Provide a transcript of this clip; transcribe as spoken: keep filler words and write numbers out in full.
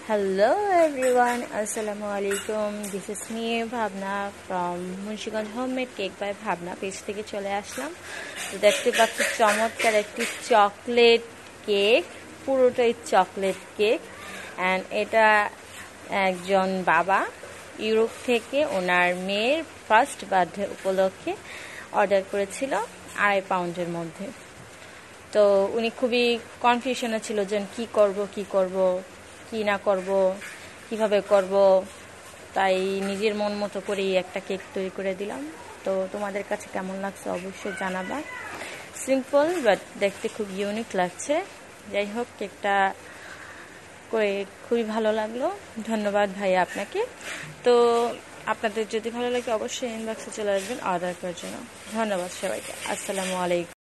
Hello everyone, Assalamu alaikum. This is me Bhavna from Munshiganj homemade cake by Bhavna page থেকে চলে আসলাম। তো দেখতে পাচ্ছি চমৎকার একটি চকলেট কেক, পুরোটাই চকলেট কেক। অ্যান্ড এটা একজন বাবা ইউরোপ থেকে ওনার মেয়ের ফার্স্ট বার্থডে উপলক্ষে অর্ডার করেছিল আড়াই পাউন্ডের মধ্যে। তো উনি খুবই কনফিউশনে ছিল যে কি করব কি করব কি না করব, কিভাবে করব। তাই নিজের মন মতো করেই একটা কেক তৈরি করে দিলাম। তো তোমাদের কাছে কেমন লাগছে অবশ্যই জানাবা। সিম্পল বাট দেখতে খুব ইউনিক লাগছে। যাই হোক, কেকটা করে খুবই ভালো লাগলো। ধন্যবাদ ভাইয়া আপনাকে। তো আপনাদের যদি ভালো লাগে অবশ্যই ইনবক্সে চলে আসবেন অর্ডার করার জন্য। ধন্যবাদ সবাইকে। আসসালামু আলাইকুম।